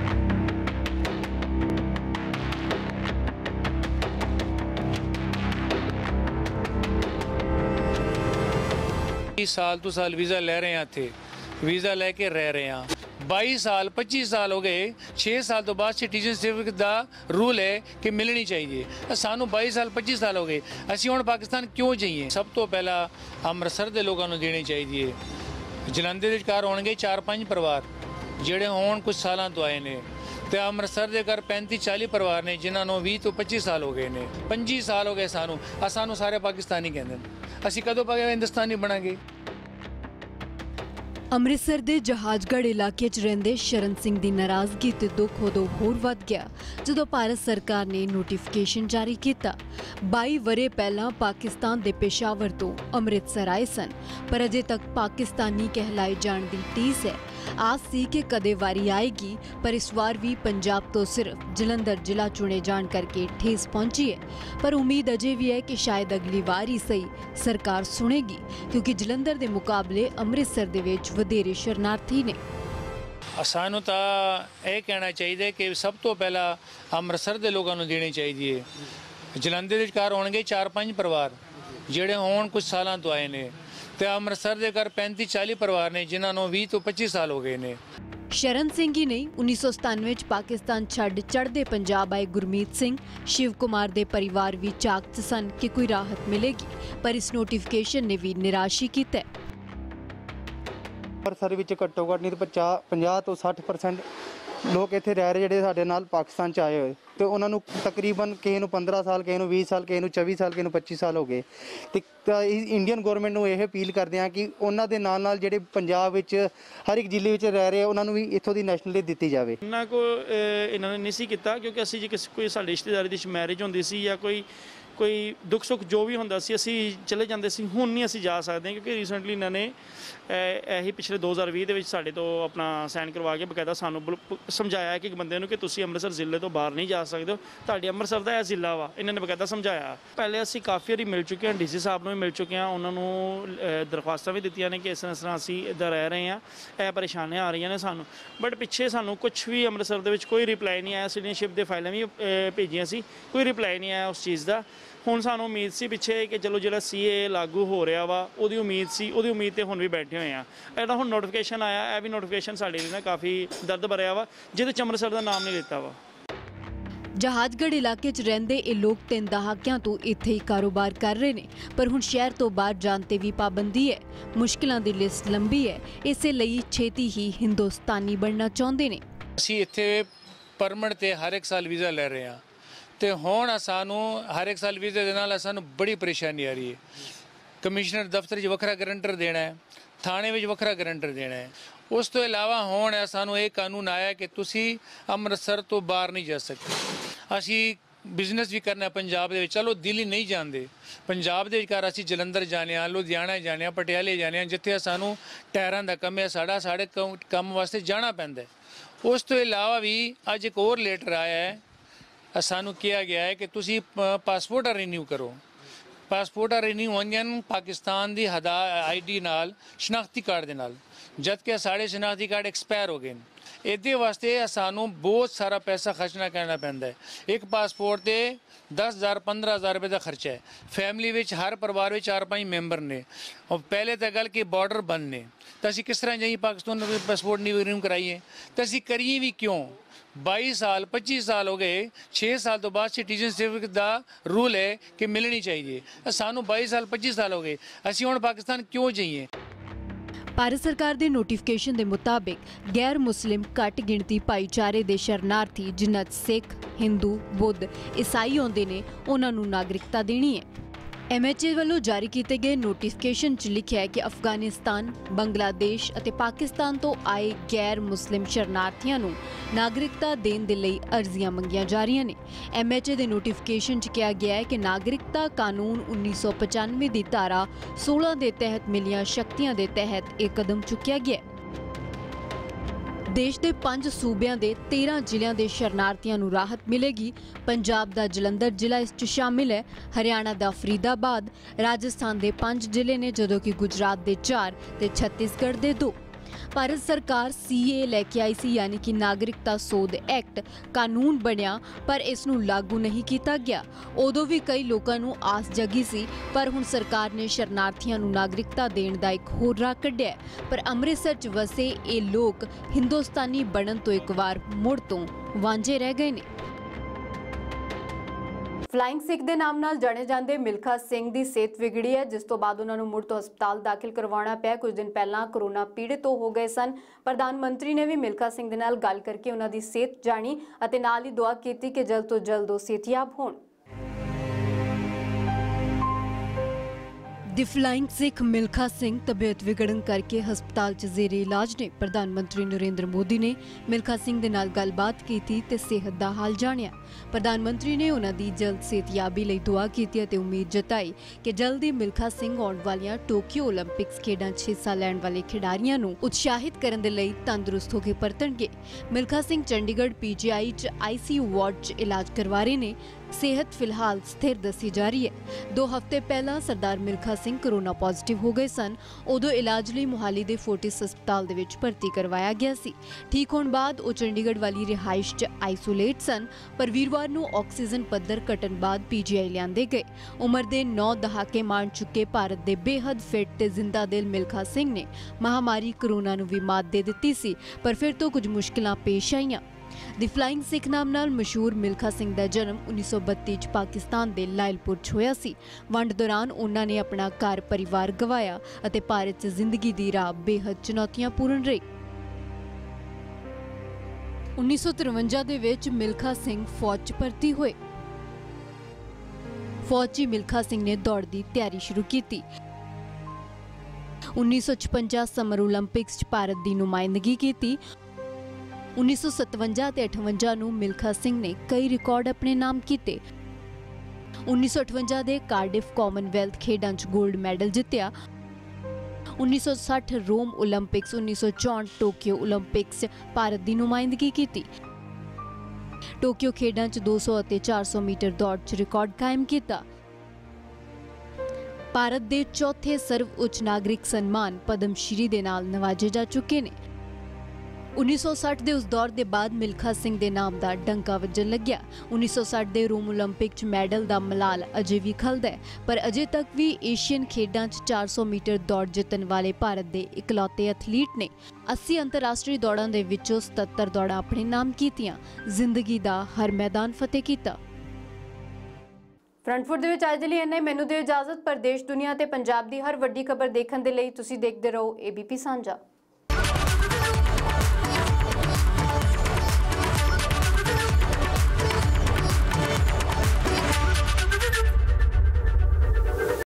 साल तो साल वीज़ा ले रहे हैं, थे वीज़ा लेके रह रहे हैं 22 साल 25 साल हो गए। 6 साल तो बाद सिटीजनशिप का रूल है कि मिलनी चाहिए। सानू 22 साल 25 साल हो गए, असी हुण पाकिस्तान क्यों जाइए? सब तो पहला अमृतसर के लोगों को देनी चाहिए। जलंधर के घर होंगे 4-5 परिवार ਜਿਹੜੇ होण कुछ सालों तो आए ने, तो अमृतसर के घर 35-40 परिवार ने जिन्होंने 20 तो 25 साल हो गए ने। 25 साल हो गए सानू सारे पाकिस्तानी कहते हैं। ਅਸੀਂ ਕਦੋਂ ਹਿੰਦੁਸਤਾਨੀ ਬਣਾਂਗੇ?
ਅੰਮ੍ਰਿਤਸਰ ਦੇ ਜਹਾਜ਼ਗੜ੍ਹ ਇਲਾਕੇ 'ਚ ਰਹਿੰਦੇ ਸ਼ਰਨ ਸਿੰਘ ਦੀ ਨਾਰਾਜ਼ਗੀ ਤੇ ਦੁੱਖ ਉਦੋਂ ਹੋਰ ਵੱਧ ਗਿਆ ਜਦੋਂ ਭਾਰਤ ਸਰਕਾਰ ਨੇ ਨੋਟੀਫਿਕੇਸ਼ਨ ਜਾਰੀ ਕੀਤਾ। 22 ਵਰ੍ਹੇ ਪਹਿਲਾਂ ਪਾਕਿਸਤਾਨ ਦੇ ਪੇਸ਼ਾਵਰ ਤੋਂ ਅੰਮ੍ਰਿਤਸਰ ਆਏ ਸਨ, ਪਰ ਅਜੇ ਤੱਕ ਪਾਕਿਸਤਾਨੀ ਕਹਿਲਾਏ ਜਾਣ ਦੀ ਟੀਸ ਹੈ। ਆਸ ਸੀ ਕਿ ਕਦੇ ਵਾਰੀ ਆਏਗੀ, ਪਰ ਇਸ ਵਾਰ ਵੀ ਪੰਜਾਬ ਤੋਂ ਸਿਰਫ ਜਲੰਧਰ ਜ਼ਿਲ੍ਹਾ ਚੁਣੇ ਜਾਣ ਕਰਕੇ ਠੇਸ ਪਹੁੰਚੀ ਹੈ। ਪਰ ਉਮੀਦ ਅਜੇ ਵੀ ਹੈ ਕਿ ਸ਼ਾਇਦ ਅਗਲੀ ਵਾਰ ਹੀ ਸਹੀ ਸਰਕਾਰ ਸੁਣੇਗੀ, ਕਿਉਂਕਿ ਜਲੰਧਰ ਦੇ ਮੁਕਾਬਲੇ ਅੰਮ੍ਰਿਤਸਰ ਦੇ ਵਿੱਚ ਵਧੇਰੇ ਸ਼ਰਨਾਰਥੀ ਨੇ।
ਸਾਨੂੰ ਤਾਂ ਇਹ ਕਹਿਣਾ ਚਾਹੀਦਾ ਕਿ ਸਭ ਤੋਂ ਪਹਿਲਾਂ ਅੰਮ੍ਰਿਤਸਰ ਦੇ ਲੋਕਾਂ ਨੂੰ ਦੇਣੀ ਚਾਹੀਦੀ ਹੈ। ਜਲੰਧਰ ਦੇ ਘਰ ਹੋਣਗੇ 4-5 ਪਰਿਵਾਰ ਜਿਹੜੇ ਹੋਣ ਕੁਝ ਸਾਲਾਂ ਤੋਂ ਆਏ ਨੇ, ਤੇ ਅੰਮ੍ਰਿਤਸਰ ਦੇ ਘਰ 35-40 ਪਰਿਵਾਰ ਨੇ ਜਿਨ੍ਹਾਂ ਨੂੰ 20 ਤੋਂ 25 ਸਾਲ ਹੋ ਗਏ ਨੇ।
ਸ਼ਰਨ ਸਿੰਘ ਹੀ ਨਹੀਂ, 1997 ਚ ਪਾਕਿਸਤਾਨ ਛੱਡ ਚੜ੍ਹਦੇ ਪੰਜਾਬ ਆਏ ਗੁਰਮੀਤ ਸਿੰਘ, ਸ਼ਿਵ ਕੁਮਾਰ ਦੇ ਪਰਿਵਾਰ ਵੀ ਚਾਕ 'ਚ ਸਨ ਕਿ ਕੋਈ ਰਾਹਤ ਮਿਲੇਗੀ, ਪਰ ਇਸ ਨੋਟੀਫਿਕੇਸ਼ਨ ਨੇ ਵੀ ਨਿਰਾਸ਼ ਹੀ ਕੀਤਾ।
ਅੰਮ੍ਰਿਤਸਰ ਵਿੱਚ ਘੱਟੋ ਘੱਟ ਨਹੀਂ ਤਾਂ 50 ਤੋਂ 60% ਲੋਕ ਇੱਥੇ ਰਹਿ ਰਹੇ ਜਿਹੜੇ ਸਾਡੇ ਨਾਲ ਪਾਕਿਸਤਾਨ 'ਚ ਆਏ ਹੋਏ, ਤੇ ਉਹਨਾਂ ਨੂੰ ਤਕਰੀਬਨ ਕਿਸੇ ਨੂੰ 15 ਸਾਲ, ਕਿਸੇ ਨੂੰ 20 ਸਾਲ, ਕਿਸੇ ਨੂੰ 24 ਸਾਲ, ਕਿਸੇ ਨੂੰ 25 ਸਾਲ ਹੋ ਗਏ। ਤੇ ਇੰਡੀਅਨ ਗਵਰਨਮੈਂਟ ਨੂੰ ਇਹ ਅਪੀਲ ਕਰਦੇ ਹਾਂ ਕਿ ਉਹਨਾਂ ਦੇ ਨਾਲ ਜਿਹੜੇ ਪੰਜਾਬ ਵਿੱਚ ਹਰ ਇੱਕ ਜ਼ਿਲ੍ਹੇ ਵਿੱਚ ਰਹਿ ਰਹੇ ਉਹਨਾਂ ਨੂੰ ਵੀ ਇੱਥੋਂ ਦੀ ਨੈਸ਼ਨਲਿਟੀ ਦਿੱਤੀ ਜਾਵੇ।
ਇਹਨਾਂ ਨੇ ਨਹੀਂ ਸੀ ਕੀਤਾ, ਕਿਉਂਕਿ ਅਸੀਂ ਜੇ ਕੋਈ ਸਾਡੀ ਰਿਸ਼ਤੇਦਾਰੀ ਦੀ ਮੈਰਿਜ ਹੁੰਦੀ ਸੀ ਜਾਂ ਕੋਈ ਦੁੱਖ ਸੁੱਖ ਜੋ ਵੀ ਹੁੰਦਾ ਸੀ ਅਸੀਂ ਚਲੇ ਜਾਂਦੇ ਸੀ। ਹੁਣ ਨਹੀਂ ਅਸੀਂ ਜਾ ਸਕਦੇ ਕਿਉਂਕਿ ਰੀਸੈਂਟਲੀ ਇਹਨਾਂ ਨੇ ਇਹੀ ਪਿਛਲੇ 2020 ਦੇ ਵਿੱਚ ਸਾਡੇ ਤੋਂ ਆਪਣਾ ਸਾਈਨ ਕਰਵਾ ਕੇ ਬਕਾਇਦਾ ਸਾਨੂੰ ਸਮਝਾਇਆ ਕਿ ਬੰਦੇ ਨੂੰ ਕਿ ਤੁਸੀਂ ਅੰਮ੍ਰਿਤਸਰ ਜ਼ਿਲ੍ਹੇ ਤੋਂ ਬਾਹਰ ਨਹੀਂ ਜਾ ਸਕਦੇ ਹੋ, ਤੁਹਾਡੇ ਅੰਮ੍ਰਿਤਸਰ ਦਾ ਇਹ ਜ਼ਿਲ੍ਹਾ ਵਾ। ਇਹਨਾਂ ਨੇ ਬਕਾਇਦਾ ਸਮਝਾਇਆ। ਪਹਿਲੇ ਅਸੀਂ ਕਾਫੀ ਵਾਰੀ ਮਿਲ ਚੁੱਕੇ ਹਾਂ, ਡੀਸੀ ਸਾਹਿਬ ਨੂੰ ਵੀ ਮਿਲ ਚੁੱਕੇ ਹਾਂ, ਉਹਨਾਂ ਨੂੰ ਦਰਖਾਸਤਾਂ ਵੀ ਦਿੱਤੀਆਂ ਨੇ ਕਿ ਇਸ ਤਰ੍ਹਾਂ ਅਸੀਂ ਇੱਧਰ ਰਹਿ ਰਹੇ ਹਾਂ, ਇਹ ਪਰੇਸ਼ਾਨੀਆਂ ਆ ਰਹੀਆਂ ਨੇ ਸਾਨੂੰ। ਬਟ ਪਿੱਛੇ ਸਾਨੂੰ ਕੁਛ ਵੀ ਅੰਮ੍ਰਿਤਸਰ ਦੇ ਵਿੱਚ ਕੋਈ ਰਿਪਲਾਈ ਨਹੀਂ ਆਇਆ। ਸਿਟੀਜ਼ਨਸ਼ਿਪ ਦੇ ਫਾਈਲਾਂ ਵੀ ਭੇਜੀਆਂ ਸੀ, ਕੋਈ ਰਿਪਲਾਈ ਨਹੀਂ ਆਇਆ ਉਸ ਚੀਜ਼ ਦਾ। ਹੁਣ ਸਾਨੂੰ ਉਮੀਦ ਸੀ ਪਿੱਛੇ ਕਿ ਚਲੋ ਜਿਹੜਾ CAA ਲਾਗੂ ਹੋ ਰਿਹਾ ਵਾ ਉਹਦੀ ਉਮੀਦ ਸੀ, ਉਹਦੀ ਉਮੀਦ ਤੇ ਹੁਣ ਵੀ ਬੈਠੇ ਹੋਏ ਆ। ਇਹਦਾ ਹੁਣ ਨੋਟੀਫਿਕੇਸ਼ਨ ਆਇਆ, ਇਹ ਵੀ ਨੋਟੀਫਿਕੇਸ਼ਨ ਸਾਡੇ ਲਈ ਨਾ ਕਾਫੀ ਦਰਦ ਭਰਿਆ ਵਾ, ਜਿਹਦੇ 'ਚ ਅੰਮ੍ਰਿਤਸਰ ਦਾ ਨਾਮ ਨਹੀਂ ਲਿੱਤਾ ਵਾ।
ਜਹਾਜ਼ਗੜ੍ਹ ਇਲਾਕੇ 'ਚ ਰਹਿੰਦੇ ਇਹ ਲੋਕ 3 ਦਹਾਕਿਆਂ ਤੋਂ ਇੱਥੇ ਹੀ ਕਾਰੋਬਾਰ ਕਰ ਰਹੇ ਨੇ, ਪਰ ਹੁਣ ਸ਼ਹਿਰ ਤੋਂ ਬਾਹਰ ਜਾਣ ਤੇ ਵੀ ਪਾਬੰਦੀ ਹੈ। ਮੁਸ਼ਕਿਲਾਂ ਦੀ ਲਿਸਟ ਲੰਬੀ ਹੈ, ਇਸੇ ਲਈ ਛੇਤੀ ਹੀ ਹਿੰਦੁਸਤਾਨੀ ਬਣਨਾ ਚਾਹੁੰਦੇ ਨੇ।
ਅਸੀਂ ਇੱਥੇ ਪਰਮਿਟ ਤੇ ਹਰ ਇੱਕ ਸਾਲ ਵੀਜ਼ਾ ਲੈ ਰਹੇ ਹਾਂ ਤੇ ਹੁਣ ਸਾਨੂੰ ਹਰ ਇੱਕ ਸਾਲ ਵੀਜ਼ੇ ਦੇ ਨਾਲ ਸਾਨੂੰ ਬੜੀ ਪਰੇਸ਼ਾਨੀ ਆ ਰਹੀ ਹੈ। ਕਮਿਸ਼ਨਰ ਦਫ਼ਤਰ 'ਚ ਵੱਖਰਾ ਗਰੰਟਰ ਦੇਣਾ ਹੈ, ਥਾਣੇ ਵਿੱਚ ਵੱਖਰਾ ਗਰੰਟਰ ਦੇਣਾ ਹੈ। ਉਸ ਤੋਂ ਇਲਾਵਾ ਹੁਣ ਸਾਨੂੰ ਇਹ ਕਾਨੂੰਨ ਆਇਆ ਕਿ ਤੁਸੀਂ ਅੰਮ੍ਰਿਤਸਰ ਤੋਂ ਬਾਹਰ ਨਹੀਂ ਜਾ ਸਕਦੇ। ਅਸੀਂ ਬਿਜ਼ਨਸ ਵੀ ਕਰਨਾ ਪੰਜਾਬ ਦੇ ਵਿੱਚ, ਚਲੋ ਦਿੱਲੀ ਨਹੀਂ ਜਾਂਦੇ, ਪੰਜਾਬ ਦੇ ਵਿਚਕਾਰ ਅਸੀਂ ਜਲੰਧਰ ਜਾਣੇ ਆ, ਲੁਧਿਆਣਾ ਜਾਣੇ ਆ, ਪਟਿਆਲੇ ਜਾਣੇ ਆ, ਜਿੱਥੇ ਸਾਨੂੰ ਟਾਇਰਾਂ ਦਾ ਕੰਮ ਹੈ, ਸਾਡੇ ਕੰਮ ਵਾਸਤੇ ਜਾਣਾ ਪੈਂਦਾ। ਉਸ ਤੋਂ ਇਲਾਵਾ ਵੀ ਅੱਜ ਇੱਕ ਹੋਰ ਲੈਟਰ ਆਇਆ ਹੈ, ਸਾਨੂੰ ਕਿਹਾ ਗਿਆ ਹੈ ਕਿ ਤੁਸੀਂ ਪਾਸਪੋਰਟ ਰੀਨਿਊ ਕਰੋ। ਪਾਸਪੋਰਟ ਰੀਨਿਊ ਹੋਣਗੇ ਪਾਕਿਸਤਾਨ ਦੀ ID ਨਾਲ, ਸ਼ਨਾਖਤੀ ਕਾਰਡ ਦੇ ਨਾਲ, ਜਦਕਿ ਸਾਡੇ ਸ਼ਨਾਖਤੀ ਕਾਰਡ ਐਕਸਪਾਇਰ ਹੋ ਗਏ ਨੇ। ਇਹਦੇ ਵਾਸਤੇ ਸਾਨੂੰ ਬਹੁਤ ਸਾਰਾ ਪੈਸਾ ਖਰਚਣਾ ਕਰਨਾ ਪੈਂਦਾ ਹੈ। ਇੱਕ ਪਾਸਪੋਰਟ ਤੇ 10,000 15,000 ਰੁਪਏ ਦਾ ਖਰਚਾ ਹੈ। ਫੈਮਿਲੀ ਵਿੱਚ ਹਰ ਪਰਿਵਾਰ ਵਿੱਚ 4-5 ਮੈਂਬਰ ਨੇ, ਔਰ ਪਹਿਲੇ ਤਾਂ ਗੱਲ ਕਿ ਬਾਰਡਰ ਬੰਦ ਨੇ, ਤਾਂ ਅਸੀਂ ਕਿਸ ਤਰ੍ਹਾਂ ਜਾਈਏ ਪਾਕਿਸਤਾਨ ਨੂੰ ਪਾਸਪੋਰਟ ਨਹੀਂ ਰੀਨਿਊ ਕਰਾਈਏ? ਤਾਂ ਅਸੀਂ ਕਰੀਏ ਵੀ ਕਿਉਂ? 22 ਸਾਲ 25 ਸਾਲ ਹੋ ਗਏ, 6 ਸਾਲ ਤੋਂ ਬਾਅਦ ਸਿਟੀਜ਼ਨਸ਼ਿਪ ਦਾ ਰੂਲ ਹੈ ਕਿ ਮਿਲਣੀ ਚਾਹੀਦੀ। ਸਾਨੂੰ 22 ਸਾਲ 25 ਸਾਲ ਹੋ ਗਏ, ਅਸੀਂ ਹੁਣ ਪਾਕਿਸਤਾਨ ਕਿਉਂ ਜਾਈਏ?
ਭਾਰਤ ਸਰਕਾਰ ਦੇ ਨੋਟੀਫਿਕੇਸ਼ਨ ਦੇ ਮੁਤਾਬਿਕ ਗੈਰ ਮੁਸਲਿਮ ਘੱਟ ਗਿਣਤੀ ਭਾਈਚਾਰੇ ਦੇ ਸ਼ਰਨਾਰਥੀ, ਜਿਨ੍ਹਾਂ 'ਚ ਸਿੱਖ, ਹਿੰਦੂ, ਬੁੱਧ, ਈਸਾਈ ਆਉਂਦੇ ਨੇ, ਉਹਨਾਂ ਨੂੰ ਨਾਗਰਿਕਤਾ ਦੇਣੀ ਹੈ। MHA ਵੱਲੋਂ ਜਾਰੀ ਕੀਤੇ ਗਏ ਨੋਟੀਫਿਕੇਸ਼ਨ 'ਚ ਲਿਖਿਆ ਹੈ ਕਿ ਅਫਗਾਨਿਸਤਾਨ, ਬੰਗਲਾਦੇਸ਼ ਅਤੇ ਪਾਕਿਸਤਾਨ ਤੋਂ ਆਏ ਗੈਰ ਮੁਸਲਿਮ ਸ਼ਰਨਾਰਥੀਆਂ ਨੂੰ ਨਾਗਰਿਕਤਾ ਦੇਣ ਦੇ ਲਈ ਅਰਜ਼ੀਆਂ ਮੰਗੀਆਂ ਜਾ ਰਹੀਆਂ ਨੇ। MHA ਦੇ ਨੋਟੀਫਿਕੇਸ਼ਨ 'ਚ ਕਿਹਾ ਗਿਆ ਹੈ ਕਿ ਨਾਗਰਿਕਤਾ ਕਾਨੂੰਨ 1995 ਦੀ ਧਾਰਾ 16 ਦੇ ਤਹਿਤ ਮਿਲੀਆਂ ਸ਼ਕਤੀਆਂ ਦੇ ਤਹਿਤ ਇਹ ਕਦਮ ਚੁੱਕਿਆ ਗਿਆ ਹੈ। ਦੇਸ਼ ਦੇ 5 ਸੂਬਿਆਂ ਦੇ 13 ਜ਼ਿਲ੍ਹਿਆਂ ਦੇ ਸ਼ਰਨਾਰਥੀਆਂ ਨੂੰ ਰਾਹਤ ਮਿਲੇਗੀ। ਪੰਜਾਬ ਦਾ ਜਲੰਧਰ ਜ਼ਿਲ੍ਹਾ ਇਸ 'ਚ ਸ਼ਾਮਿਲ ਹੈ। ਹਰਿਆਣਾ ਦਾ ਫਰੀਦਾਬਾਦ, ਰਾਜਸਥਾਨ ਦੇ 5 ਜ਼ਿਲ੍ਹੇ ਨੇ, ਜਦੋਂ ਕਿ ਗੁਜਰਾਤ ਦੇ 4 ਤੇ ਛੱਤੀਸਗੜ੍ਹ ਦੇ 2। ਭਾਰਤ ਸਰਕਾਰ CAA ਲੈ ਕੇ ਆਈ ਸੀ, ਯਾਨੀ ਕਿ ਨਾਗਰਿਕਤਾ ਸੋਧ ਐਕਟ ਕਾਨੂੰਨ ਬਣਿਆ, ਪਰ ਇਸ ਨੂੰ ਲਾਗੂ ਨਹੀਂ ਕੀਤਾ ਗਿਆ। ਉਦੋਂ ਵੀ ਕਈ ਲੋਕਾਂ ਨੂੰ ਆਸ ਜਗੀ ਸੀ, ਪਰ ਹੁਣ ਸਰਕਾਰ ਨੇ ਸ਼ਰਨਾਰਥੀਆਂ ਨੂੰ ਨਾਗਰਿਕਤਾ ਦੇਣ ਦਾ ਇੱਕ ਹੋਰ ਰਾਹ ਕੱਢਿਆ। ਪਰ ਅੰਮ੍ਰਿਤਸਰ 'ਚ ਵਸੇ ਇਹ ਲੋਕ ਹਿੰਦੁਸਤਾਨੀ ਬਣਨ ਤੋਂ ਇੱਕ ਵਾਰ ਮੁੜ ਤੋਂ ਵਾਂਝੇ ਰਹਿ ਗਏ ਨੇ। ਫਲਾਈਂਗ ਸਿੱਖ ਦੇ ਨਾਮ ਨਾਲ ਜਾਣੇ ਜਾਂਦੇ ਮਿਲਖਾ ਸਿੰਘ ਦੀ ਸਿਹਤ ਵਿਗੜੀ ਹੈ, ਜਿਸ ਤੋਂ ਬਾਅਦ ਉਹਨਾਂ ਨੂੰ ਮੁੜ ਤੋਂ ਹਸਪਤਾਲ ਦਾਖਲ ਕਰਵਾਉਣਾ ਪਿਆ। ਕੁਝ ਦਿਨ ਪਹਿਲਾਂ ਕੋਰੋਨਾ ਪੀੜਤ ਹੋ ਗਏ ਸਨ। ਪ੍ਰਧਾਨ ਮੰਤਰੀ ਨੇ ਵੀ ਮਿਲਖਾ ਸਿੰਘ ਦੇ ਨਾਲ ਗੱਲ ਕਰਕੇ ਉਹਨਾਂ ਦੀ ਸਿਹਤ ਜਾਣੀ ਅਤੇ ਨਾਲ ਹੀ ਦੁਆ ਕੀਤੀ ਕਿ ਜਲਦ ਤੋਂ ਜਲਦ ਉਹ ਸਿਹਤਯਾਬ ਹੋਣ। ਦੀ ਫਲਾਈਂਗ ਸਿੱਖ ਮਿਲਖਾ ਸਿੰਘ ਤਬੀਅਤ ਵਿਗੜਨ ਕਰਕੇ ਹਸਪਤਾਲ 'ਚ ਜ਼ੇਰੇ ਇਲਾਜ ਨੇ। ਪ੍ਰਧਾਨ ਮੰਤਰੀ ਨਰਿੰਦਰ ਮੋਦੀ ਨੇ ਮਿਲਖਾ ਸਿੰਘ ਦੇ ਨਾਲ ਗੱਲਬਾਤ ਕੀਤੀ ਤੇ ਸਿਹਤ ਦਾ ਹਾਲ ਜਾਣਿਆ। ਪ੍ਰਧਾਨ ਮੰਤਰੀ ਨੇ ਉਹਨਾਂ ਦੀ ਜਲਦ ਸਿਹਤਯਾਬੀ ਲਈ ਦੁਆ ਕੀਤੀ ਅਤੇ ਉਮੀਦ ਜਤਾਈ ਕਿ ਜਲਦੀ ਮਿਲਖਾ ਸਿੰਘ ਆਉਣ ਵਾਲੀਆਂ ਟੋਕੀਓ ਓਲੰਪਿਕਸ ਖੇਡਾਂ 'ਚ ਹਿੱਸਾ ਲੈਣ ਵਾਲੇ ਖਿਡਾਰੀਆਂ ਨੂੰ ਉਤਸ਼ਾਹਿਤ ਕਰਨ ਦੇ ਲਈ ਤੰਦਰੁਸਤ ਹੋ ਕੇ ਪਰਤਣਗੇ। ਮਿਲਖਾ ਸਿੰਘ ਚੰਡੀਗੜ੍ਹ PGI 'ਚ ICU ਵਾਰਡ 'ਚ ਇਲਾਜ ਕਰਵਾ ਰਹੇ ਨੇ। ਸਿਹਤ ਫਿਲਹਾਲ ਸਥਿਰ ਦੱਸੀ ਜਾ ਰਹੀ ਹੈ। 2 ਹਫ਼ਤੇ ਪਹਿਲਾਂ ਸਰਦਾਰ ਮਿਲਖਾ ਸਿੰਘ ਕੋਰੋਨਾ ਪੋਜ਼ਿਟਿਵ ਹੋ ਗਏ ਸਨ। ਉਦੋਂ ਇਲਾਜ ਲਈ ਮੁਹਾਲੀ ਦੇ ਫੋਰਟਿਸ ਹਸਪਤਾਲ ਦੇ ਵਿੱਚ ਭਰਤੀ ਕਰਵਾਇਆ ਗਿਆ ਸੀ। ਠੀਕ ਹੋਣ ਬਾਅਦ ਉਹ ਚੰਡੀਗੜ੍ਹ ਵਾਲੀ ਰਿਹਾਇਸ਼ 'ਚ ਆਈਸੋਲੇਟ ਸਨ, ਪਰ ਵੀਰਵਾਰ ਨੂੰ ਆਕਸੀਜਨ ਪੱਧਰ ਘਟਣ ਬਾਅਦ PGI ਲਿਆਂਦੇ ਗਏ। ਉਮਰ ਦੇ 9 ਦਹਾਕੇ ਮਾਣ ਚੁੱਕੇ ਭਾਰਤ ਦੇ ਬੇਹੱਦ ਫਿੱਟ ਤੇ ਜ਼ਿੰਦਾ ਦਿਲ ਮਿਲਖਾ ਸਿੰਘ ਨੇ ਮਹਾਮਾਰੀ ਕੋਰੋਨਾ ਨੂੰ ਵੀ ਮਾਤ ਦੇ ਦਿੱਤੀ ਸੀ, ਪਰ ਫਿਰ ਤੋਂ ਕੁਝ ਮੁਸ਼ਕਿਲਾਂ ਪੇਸ਼ ਆਈਆਂ। ਦੀ ਫਲਾਈਂਗ ਸਿੱਖ ਨਾਮ ਨਾਲ ਮਸ਼ਹੂਰ ਮਿਲਖਾ ਸਿੰਘ ਦਾ ਜਨਮ 1932 ਚ ਪਾਕਿਸਤਾਨ ਦੇ ਲਾਇਲਪੁਰ 'ਚ ਹੋਇਆ ਸੀ। ਵੰਡ ਦੌਰਾਨ ਉਹਨਾਂ ਨੇ ਆਪਣਾ ਘਰ ਪਰਿਵਾਰ ਗਵਾਇਆ ਅਤੇ ਭਾਰਤ 'ਚ ਜ਼ਿੰਦਗੀ ਦੀ ਰਾਹ ਬੇਹੱਦ ਚੁਣੌਤੀਆਂਪੂਰਨ ਰਹੀ। 1953 ਦੇ ਵਿੱਚ ਮਿਲਖਾ ਸਿੰਘ ਫੌਜ 'ਚ ਭਰਤੀ ਹੋਏ। ਫੌਜ 'ਚ ਮਿਲਖਾ ਸਿੰਘ ਨੇ ਦੌੜ ਦੀ ਤਿਆਰੀ ਸ਼ੁਰੂ ਕੀਤੀ। 1956 ਸਮਰ ਓਲੰਪਿਕਸ 'ਚ ਭਾਰਤ ਦੀ ਨੁਮਾਇੰਦਗੀ ਕੀਤੀ। 1957 ਤੇ 58 ਨੂੰ ਮਿਲਖਾ ਸਿੰਘ ਨੇ ਕਈ ਰਿਕਾਰਡ ਆਪਣੇ ਨਾਮ ਕੀਤੇ।
1958 ਦੇ ਕਾਰਡਿਫ ਕਾਮਨਵੈਲਥ ਖੇਡਾਂ 'ਚ 골ਡ ਮੈਡਲ ਜਿੱਤਿਆ। 1960 Rome Olympics, 1964 Tokyo Olympics Bharat की नुमाइंदगी की। टोक्यो खेडां च 200 और 400 मीटर दौड़ च रिकॉर्ड कायम किया। भारत के चौथे सर्वउच्च नागरिक सन्मान पद्मश्री दे नाल नवाजे जा चुके ने। 1960 के उस दौर के बाद मिल्खा सिंह के नाम का डंका वजन लग्या। 1960 के रोम ओलंपिक च मैडल का मलाल अजे भी खलदा है, पर अजे तक भी एशियन खेडां च 400 मीटर दौड़ जितने वाले भारत के इकलौते एथलीट ने। 80 अंतरराष्ट्रीय दौड़ां दे विचों 77 दौड़ां अपने नाम कीतियां। जिंदगी का हर मैदान फतेह किया।
फ्रंटफुट दे विच अज दे लई इन्ना ही। मैनूं दिओ इजाजत। पर देश दुनिया ते पंजाब दी हर वड्डी खबर देखण दे लई तुसीं देखदे रहो ABP सांझा।